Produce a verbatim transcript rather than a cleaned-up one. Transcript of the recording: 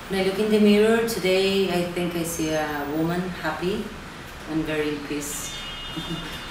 When I look in the mirror today, I think I see a woman happy and very in peace.